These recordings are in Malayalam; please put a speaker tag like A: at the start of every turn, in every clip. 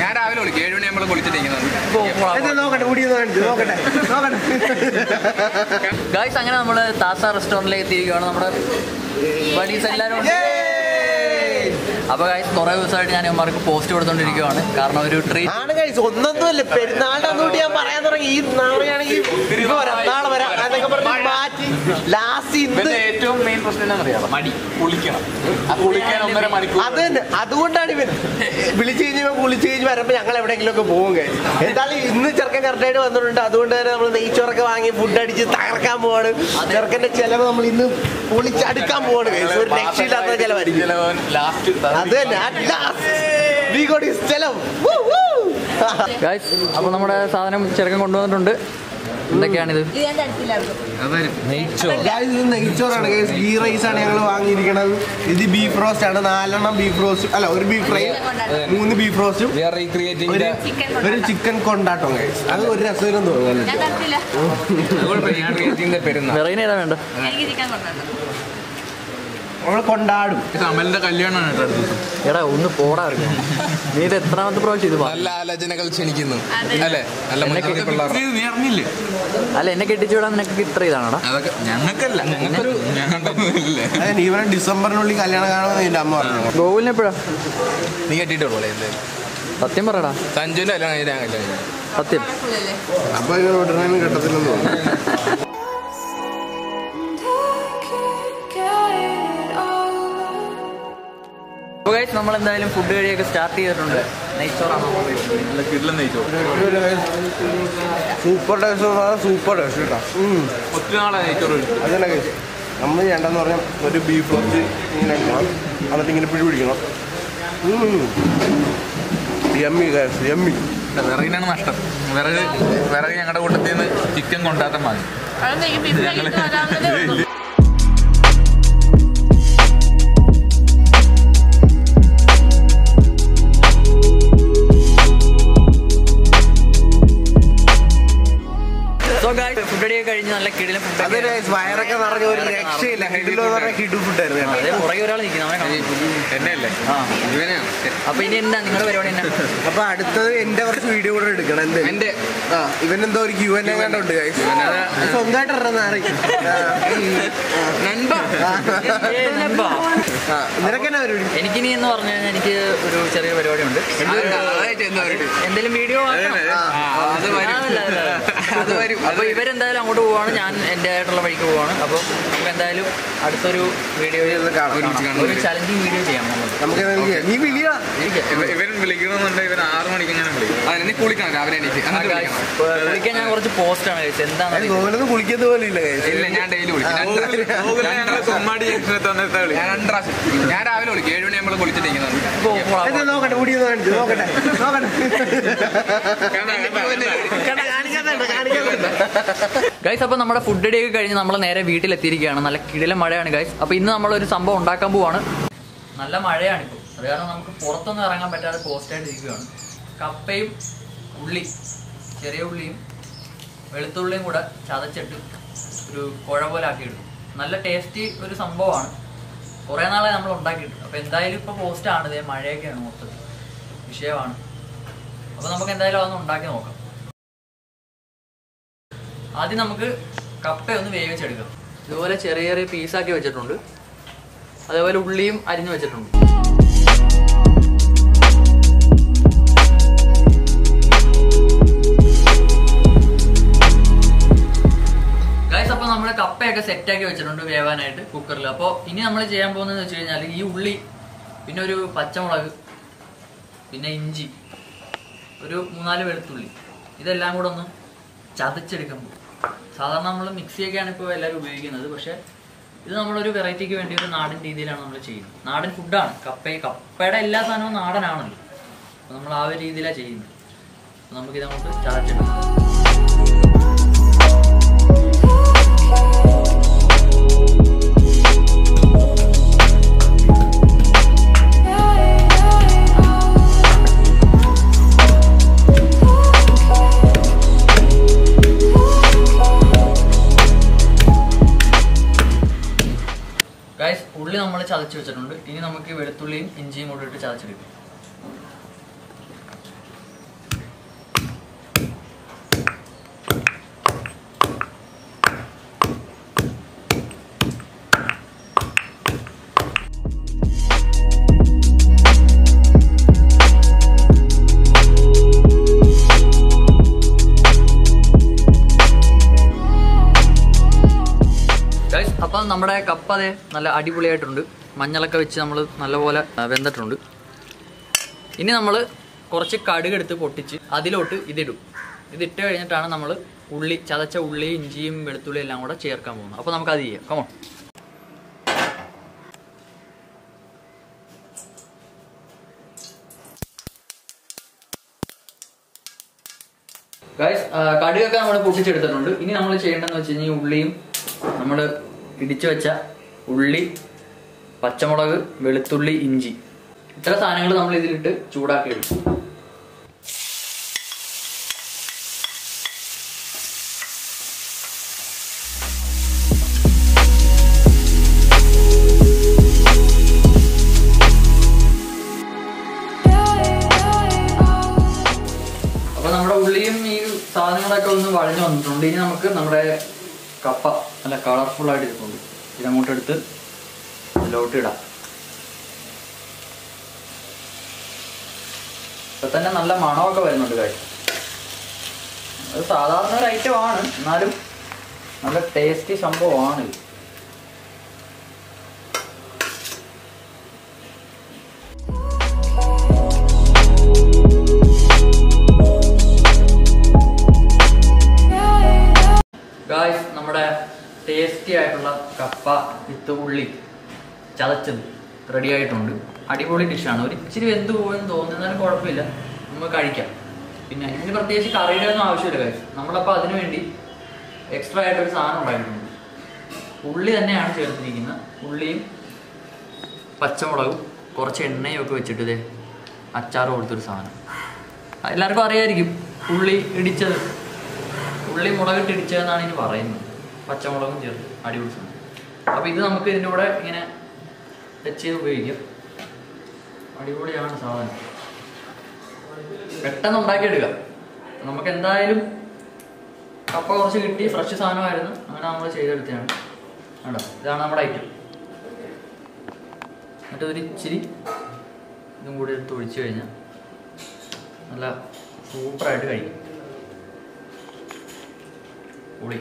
A: ഞാൻ രാവിലെ വിളിക്കും 7 മണി നമ്മൾ കുളിച്ചിട്ടിരിക്കുന്നത്.
B: ഗൈസ് അങ്ങനെ നമ്മള് താത്ത റെസ്റ്റോറന്റിലേക്ക് എത്തിയിരിക്കുകയാണ്. നമ്മുടെ ബഡീസ് എല്ലാവരും. അപ്പൊ ഗൈസ് കുറെ ദിവസമായിട്ട് ഞാൻ ഇവന്മാർക്ക് പോസ്റ്റ് കൊടുത്തോണ്ടിരിക്കുകയാണ്. കാരണം ഒരു ട്രീറ്റ്
C: ആണ് ഗൈസ്. ഒന്നൊന്നുമല്ല, പെരുന്നാളിന്റെ അന്നുകൂടി ഞാൻ പറയാൻ തുടങ്ങി. ഈ നാളെയാണെങ്കിൽ നാളെ വരാം എന്നൊക്കെ പറഞ്ഞ് മാറ്റി ലാസ്റ്റ്
A: ഏറ്റവും മെയിൻ പ്രശ്നം എന്താണെന്നറിയാം, മടി. കുളിക്കണം, കുളിക്കാൻ 1.5 മണിക്കൂർ.
C: അത് തന്നെ, അതുകൊണ്ടാണ് ഇവൻ വിളിച്ചു കഴിഞ്ഞാൽ കുളിച്ചു കഴിഞ്ഞ് വരുമ്പോ ഞങ്ങൾ എവിടെയെങ്കിലും ഒക്കെ പോകും ഗൈസ്. എന്തായാലും ഇന്ന് ചെറുക്കൻ കറക്റ്റായിട്ട് വന്നിട്ടുണ്ട്. അതുകൊണ്ട് തന്നെ നമ്മൾ നെയ്ച്ചോറൊക്കെ വാങ്ങി ഫുഡ് അടിച്ച് തകർക്കാൻ പോവാണ്. ചെറുക്കന്റെ ചെലവ് നമ്മൾ ഇന്ന് പൊളിച്ചടുക്കാൻ പോവാണ് ഗൈസ്. ഒരു രക്ഷയില്ലാത്ത ചെലവായിരിക്കും. അത് തന്നെ,
B: അപ്പൊ നമ്മുടെ സാധനം ചെറുക്കൻ കൊണ്ടുവന്നിട്ടുണ്ട്. എന്തൊക്കെയാണിത്?
C: നെയ്ച്ചോറാണ് ഗൈസ്. ഗീ റൈസ് ആണ് ഞങ്ങൾ വാങ്ങിയിരിക്കുന്നത്. ഇത് ബീഫ് റോസ്റ്റ് ആണ്. 4 എണ്ണം ബീഫ് റോസ്റ്റ്, അല്ല ഒരു ബീഫ് ഫ്രൈ, 3 ബീഫ് റോസ്റ്റും ഒരു ചിക്കൻ കൊണ്ടാട്ടം ഗൈസ്. അത് ഒരു രസകരം തോന്നുന്നു.
B: വെറൈന ഏതാ വേണ്ട?
C: നമ്മള് കൊണ്ടാടും.
A: അമലിന്റെ കല്യാണമാണ് കേട്ടോ അടുത്ത ദിവസം.
B: എടാ ഒന്ന് പോടാ. നീ ഇത് എത്രാമത്തെ പ്രാവശ്യം ഇത്?
A: നല്ല ആലോചനകൾ ക്ഷണിക്കുന്നു അല്ലേ? നല്ല നീ അറിഞ്ഞില്ലേ?
B: അല്ല, എന്നെ കെട്ടിച്ചു വിടാൻ നിനക്ക് ഇത്ര ഇതാണോടാ?
A: അതൊക്കെ ഞങ്ങൾക്കല്ല,
C: ഞങ്ങൾക്കൊന്നും ഇവരെ ഡിസംബറിനുള്ളിൽ കല്യാണം കാണുമെന്ന് എന്റെ അമ്മ പറഞ്ഞു.
B: ഗോകുലിനെ എപ്പോഴാ
A: നീ കെട്ടിയിട്ടുള്ളൂ? എന്തായാലും
B: സത്യം പറയടാ.
A: സഞ്ജുവിന്റെ കല്യാണം കഴിഞ്ഞാൽ
B: സത്യം.
C: അപ്പൊ ഉടനെ കിട്ടത്തില്ലെന്ന് തോന്നുന്നു.
B: നമ്മൾ എന്തായാലും ഫുഡ് കഴിയൊക്കെ സ്റ്റാർട്ട് ചെയ്തിട്ടുണ്ട്. നെയ്ച്ചോറാണോ?
C: സൂപ്പർ ടേസ്റ്റ്, സൂപ്പർ ടേസ്റ്റ് കേട്ടോ.
A: ഒത്തിരി നാളെ നെയ്ച്ചോറ്
C: അതന്നെ കഴിച്ചു. നമ്മൾ ചെയ്യേണ്ടതെന്ന് പറഞ്ഞാൽ ഒരു ബീഫ് റോസ്റ്റ് ഇങ്ങനെ എടുക്കണം, എന്നിട്ട് ഇങ്ങനെ പിടിക്കണം. Yummy guys, yummy.
A: വിറകിനാണ് നഷ്ടം. വിറക് ഞങ്ങളുടെ കൂട്ടത്തിൽ നിന്ന് ചിക്കൻ കൊണ്ടാട്ടം വാങ്ങി.
B: ഫുഡ് അടിയൊക്കെ കഴിഞ്ഞ് നല്ല കിടിലൻ ഫുഡ്.
C: വയറൊക്കെ നിറഞ്ഞ ഒരു രക്ഷയില്ല. കിടിലോ എന്ന് പറഞ്ഞാൽ കിടു ഫുഡായിരുന്നു.
B: അതേ പുറകെ ഒരാൾ നിൽക്കുന്നു.
A: എന്നെയല്ലേ?
B: അപ്പൊ ഇനി എന്താ നിങ്ങളുടെ പരിപാടി? തന്നെ
C: അപ്പൊ അടുത്തത് എന്റെ കുറച്ച് വീഡിയോ കൂടെ എടുക്കണം. എന്റെ ഇവനെന്തോ ഒരു Q&A കണ്ടുണ്ട്. സ്വന്തമായിട്ട് നിനക്കെന്നാ പരിപാടി?
B: എനിക്കിനി എന്ന് പറഞ്ഞു കഴിഞ്ഞാൽ എനിക്ക് ഒരു ചെറിയ പരിപാടി ഉണ്ട്. എന്തെങ്കിലും വീഡിയോ അപ്പൊ ഇവരെന്തായാലും അങ്ങോട്ട് പോവാണ്, ഞാൻ എൻ്റെ ആയിട്ടുള്ള വഴിക്ക് പോവാണ്. അപ്പൊ നമുക്ക് എന്തായാലും അടുത്തൊരു വീഡിയോ ഒരു ചലഞ്ചിങ് വീഡിയോ ചെയ്യാം.
C: നമുക്ക് നീ
A: ഇവൻ വിളിക്കണമെന്നുണ്ടെങ്കിൽ ഇവൻ 6 മണിക്ക് ഞാൻ വിളിക്കും. അതിന് കുളിക്കണം രാവിലെ.
B: കുളിക്കാൻ ഞാൻ കുറച്ച് പോസ്റ്റാണ് കഴിച്ചത്. എന്താണ്
C: കുളിക്കുന്നത് പോലെ ഇല്ല.
A: ഞാൻ ഡെയിലി വിളിക്കും. ഞാൻ രാവിലെ വിളിക്കും. 7 മണി നമ്മൾ കുളിച്ചിട്ടിരിക്കുന്നത്.
B: ഗൈസ്, അപ്പൊ നമ്മുടെ ഫുഡ് ഡേ ഒക്കെ കഴിഞ്ഞ് നമ്മൾ നേരെ വീട്ടിലെത്തിയിരിക്കുകയാണ്. നല്ല കിടിലൻ മഴയാണ് ഗൈസ്. അപ്പൊ ഇന്ന് നമ്മളൊരു സംഭവം ഉണ്ടാക്കാൻ പോവാണ്. നല്ല മഴയാണ് ഇപ്പോൾ, അത് കാരണം നമുക്ക് പുറത്തൊന്നും ഇറങ്ങാൻ പറ്റാതെ പോസ്റ്റായിട്ട് ഇരിക്കുകയാണ്. കപ്പയും ഉള്ളി, ചെറിയ ഉള്ളിയും വെളുത്തുള്ളിയും കൂടെ ചതച്ചിട്ട് ഒരു കുഴ പോലെ ആക്കിയിടും. നല്ല ടേസ്റ്റി ഒരു സംഭവമാണ്. കുറേ നാളെ നമ്മൾ ഉണ്ടാക്കിയിട്ട്. അപ്പോൾ എന്തായാലും ഇപ്പോൾ പോസ്റ്റാണ്. ഇതേ മഴയൊക്കെയാണ്, മൊത്തത്തിൽ വിഷയമാണ്. അപ്പോൾ നമുക്ക് എന്തായാലും അതൊന്ന് ഉണ്ടാക്കി നോക്കാം. ആദ്യം നമുക്ക് കപ്പയൊന്ന് വേവിച്ചെടുക്കാം. ഇതുപോലെ ചെറിയ ചെറിയ പീസാക്കി വെച്ചിട്ടുണ്ട്. അതേപോലെ ഉള്ളിയും അരിഞ്ഞു വെച്ചിട്ടുണ്ട്. ഗൈസ്, അപ്പോൾ നമ്മുടെ കപ്പയൊക്കെ സെറ്റാക്കി വെച്ചിട്ടുണ്ട് വേവാനായിട്ട് കുക്കറിൽ. അപ്പോൾ ഇനി നമ്മൾ ചെയ്യാൻ പോകുന്നതെന്ന് വെച്ച് കഴിഞ്ഞാൽ ഈ ഉള്ളി, പിന്നെ ഒരു പച്ചമുളക്, പിന്നെ ഇഞ്ചി, ഒരു 3-4 വെളുത്തുള്ളി, ഇതെല്ലാം കൂടെ ഒന്ന് ചതച്ചെടുക്കാൻ പോകും. സാധാരണ നമ്മൾ മിക്സിയൊക്കെയാണ് ഇപ്പോൾ എല്ലാവരും ഉപയോഗിക്കുന്നത്. പക്ഷേ ഇത് നമ്മളൊരു വെറൈറ്റിക്ക് വേണ്ടി ഒരു നാടൻ രീതിയിലാണ് നമ്മൾ ചെയ്യുന്നത്. നാടൻ ഫുഡാണ്. കപ്പയുടെ എല്ലാ സാധനവും നാടനാണല്ലോ. അപ്പോൾ നമ്മൾ ആ ഒരു രീതിയിലാണ് ചെയ്യുന്നത്. അപ്പോൾ നമുക്കിത് അങ്ങോട്ട് ചതച്ചെടുക്കാം. ഉള്ളി നമ്മൾ ചതച്ച് വെച്ചിട്ടുണ്ട്. ഇനി നമുക്ക് വെളുത്തുള്ളിയും ഇഞ്ചിയും കൂടി ഇട്ട് ചതച്ചെടുക്കും. നമ്മുടെ കപ്പ അതെ നല്ല അടിപൊളിയായിട്ടുണ്ട്. മഞ്ഞളൊക്കെ വെച്ച് നമ്മൾ നല്ലപോലെ വെന്തിട്ടുണ്ട്. ഇനി നമ്മൾ കുറച്ച് കടുകെടുത്ത് പൊട്ടിച്ച് അതിലോട്ട് ഇതിടും. ഇതിട്ട് കഴിഞ്ഞിട്ടാണ് നമ്മൾ ഉള്ളി, ചതച്ച ഉള്ളി, ഇഞ്ചിയും വെളുത്തുള്ളിയും എല്ലാം കൂടെ ചേർക്കാൻ പോകുന്നത്. അപ്പോൾ നമുക്ക് അത് ചെയ്യാം. Come on guys. കടുകൊക്കെ നമ്മൾ പൊട്ടിച്ചെടുത്തിട്ടുണ്ട്. ഇനി നമ്മൾ ചെയ്യേണ്ടതെന്ന് വെച്ച് കഴിഞ്ഞാൽ ഉള്ളിയും നമ്മൾ ഇടിച്ചു വെച്ച ഉള്ളി, പച്ചമുളക്, വെളുത്തുള്ളി, ഇഞ്ചി, ഇത്ര സാധനങ്ങൾ നമ്മൾ ഇതിലിട്ട് ചൂടാക്കി എടുക്കും. അപ്പോൾ നമ്മുടെ ഉള്ളിയും ഈ സാധനങ്ങളൊക്കെ ഒന്ന് വഴഞ്ഞു വന്നിട്ടുണ്ട്. ഇനി നമുക്ക് നമ്മുടെ കപ്പ നല്ല കളർഫുൾ ആയിട്ട് ഇരിപ്പുണ്ട്. ഇതങ്ങോട്ട് എടുത്ത് ഇതിലോട്ട് ഇടാം. ഇപ്പൊ തന്നെ നല്ല മണമൊക്കെ വരുന്നുണ്ട് കാര്യം. അത് സാധാരണ ഒരു ഐറ്റമാണ്, എന്നാലും നല്ല ടേസ്റ്റി സംഭവമാണ് ഇത്. ഗായ്സ്, നമ്മുടെ ടേസ്റ്റി ആയിട്ടുള്ള കപ്പ വിത്ത് ഉള്ളി ചതച്ചത് റെഡി ആയിട്ടുണ്ട്. അടിപൊളി ഡിഷാണ്. ഒരു ഇച്ചിരി വെന്ത് പോയെന്ന് തോന്നുന്നതിനും കുഴപ്പമില്ല, നമുക്ക് കഴിക്കാം. പിന്നെ ഇതിന് പ്രത്യേകിച്ച് കറിയുടെ ഒന്നും ആവശ്യമില്ല ഗായ്സ്. നമ്മളപ്പോൾ അതിനു വേണ്ടി എക്സ്ട്രാ ആയിട്ടൊരു സാധനം ഉണ്ടാക്കിയിട്ടുണ്ട്. ഉള്ളി തന്നെയാണ് ചേർത്തിരിക്കുന്നത്. ഉള്ളിയും പച്ചമുളകും കുറച്ച് എണ്ണയും ഒക്കെ വെച്ചിട്ട് ഇതേ അച്ചാർ കൊടുത്തൊരു സാധനം. എല്ലാവർക്കും അറിയായിരിക്കും, ഉള്ളി ഇടിച്ചത്, ഉള്ളി മുളകിട്ട് ഇടിച്ചതെന്നാണ് ഇനി പറയുന്നത്. പച്ചമുളകും ചേർത്ത് അടിപൊളി സാധനം. അപ്പോൾ ഇത് നമുക്ക് ഇതിൻ്റെ കൂടെ ഇങ്ങനെ ടച്ച് ചെയ്ത് ഉപയോഗിക്കാം. അടിപൊളിയാണ് സാധനം. പെട്ടെന്ന് ഉണ്ടാക്കിയെടുക്കാം. നമുക്ക് എന്തായാലും കപ്പ കുറച്ച് കിട്ടി, ഫ്രഷ് സാധനമായിരുന്നു, അങ്ങനെ നമ്മൾ ചെയ്തെടുത്തതാണ്. കേട്ടോ, ഇതാണ് നമ്മുടെ ഐറ്റം. എന്നിട്ട് ഒരു ഇച്ചിരി ഇതും കൂടി എടുത്ത് ഒഴിച്ചു കഴിഞ്ഞാൽ നല്ല സൂപ്പറായിട്ട് കഴിക്കും. പൊളി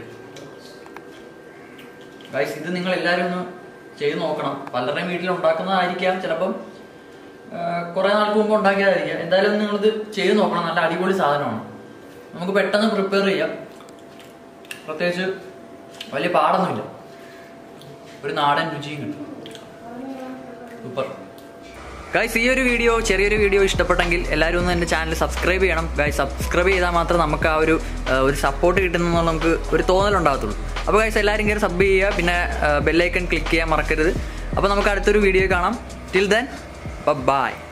B: ഗൈസ്, ഇത് നിങ്ങൾ എല്ലാവരും ഒന്ന് ചെയ്ത് നോക്കണം. പലരുടെയും വീട്ടിൽ ഉണ്ടാക്കുന്നതായിരിക്കാം, ചിലപ്പം കുറേ നാൾക്ക് മുമ്പ് ഉണ്ടാക്കിയതായിരിക്കാം. എന്തായാലും നിങ്ങളിത് ചെയ്ത് നോക്കണം. നല്ല അടിപൊളി സാധനമാണ്. നമുക്ക് പെട്ടെന്ന് പ്രിപ്പയർ ചെയ്യാം. പ്രത്യേകിച്ച് വലിയ പാടൊന്നുമില്ല. ഒരു നാടൻ രുചിയും കിട്ടും. Super guys. ഈ ഒരു വീഡിയോ, ചെറിയൊരു വീഡിയോ ഇഷ്ടപ്പെട്ടെങ്കിൽ എല്ലാവരും ഒന്ന് എൻ്റെ ചാനൽ സബ്സ്ക്രൈബ് ചെയ്യണം ഗൈസ്. സബ്സ്ക്രൈബ് ചെയ്താൽ മാത്രം നമുക്ക് ആ ഒരു സപ്പോർട്ട് കിട്ടുന്നുള്ള നമുക്ക് ഒരു തോന്നലുണ്ടാകത്തുള്ളൂ. അപ്പോൾ ഗൈസ്, എല്ലാവരും കയറി സബ് ചെയ്യുക. പിന്നെ ബെല്ലൈക്കൺ ക്ലിക്ക് ചെയ്യാൻ മറക്കരുത്. അപ്പോൾ നമുക്ക് അടുത്തൊരു വീഡിയോ കാണാം. Till then by.